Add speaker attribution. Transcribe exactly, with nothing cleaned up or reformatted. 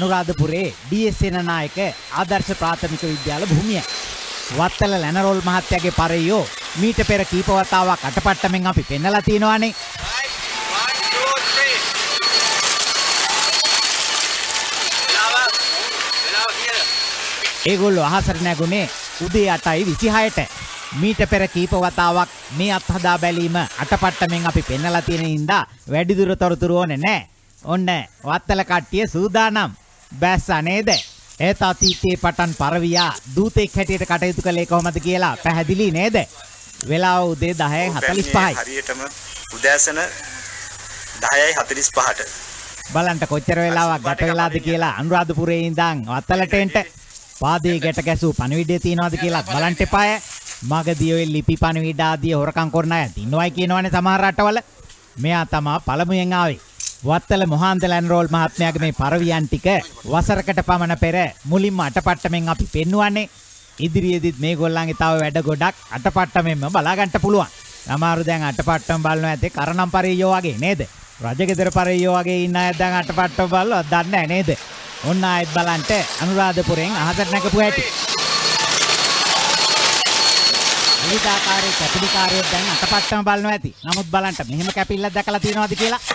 Speaker 1: අනුරාධපුරයේ ඩී S Senanayake ආදර්ශ ප්‍රාථමික විද්‍යාල භූමිය. වත්තල ලැනරෝල් මහත්තයාගේ පරයෝ මීට පෙර කීප වතාවක් අටපට්ටමෙන් අපි පෙන්නලා තියෙනවානේ. ඒගොල්ලෝ අහසට නැගුණේ උදේ අටයි විසිහයට. මීට පෙර කීප වතාවක් මේ අත්හදා බැලීම අටපට්ටමෙන් අපි පෙන්නලා තියෙන හින්දා වැඩිදුර තොරතුරු ඕනේ නැහැ. ඔන්න වත්තල කට්ටිය සූදානම්. බැස්සා නේද? ඒත් අතීතයේ පටන් පරවියා දූතෙක් හැටියට කටයුතු කළේ කොහොමද කියලා පැහැදිලි නේද? වෙලාව උදේ දහයයි හතළිස් පහයි.
Speaker 2: හරියටම උදෑසන දහයයි හතළිස් පහට.
Speaker 1: බලන්න කොච්චර වෙලාවක් ගත වෙලාද කියලා අනුරාධපුරයේ ඉඳන් වත්තලට එන්න. පාදයේ ගැට ගැසූ පණිවිඩය තියනවාද කියලා බලන්න එපාය. මගදී ඔය ලිපි පණිවිඩ ආදී හොරකම් කරන අය දිනවයි කියනවනේ සමහර රටවල. මෙයා තමයි පළමුවෙන් ආවේ. වත්තල මොහාන්ද ලැන්රෝල් මහත්මයාගේ මේ පරවියන් ටික වසරකට පමණ පෙර මුලින්ම අටපට්ටමෙන් අපි පෙන්නුවන්නේ. ඉදිරියේදීත් මේගොල්ලන්ගේ තව වැඩ ගොඩක් අටපට්ටමෙන්ම බලා ගන්න පුළුවන්. සමහරු දැන් අටපට්ටම බලනවා ඇත්තේ කරනම් පරියෝ වගේ නේද? රජගෙදර පරියෝ වගේ ඉන්න අය දැන් අටපට්ටම බලලා දන්නේ නැහැ නේද? ඔන්න ආයෙත් බලන්න අනුරාධපුරෙන් අහසට නැගපු හැටි. විවිධාකාරයේ කැපිලිකාරයෙක් දැන් අටපට්ටම බලනවා ඇති. නමුත් බලන්න මෙහෙම කැපිල්ලක් දැකලා තියෙනවද කියලා?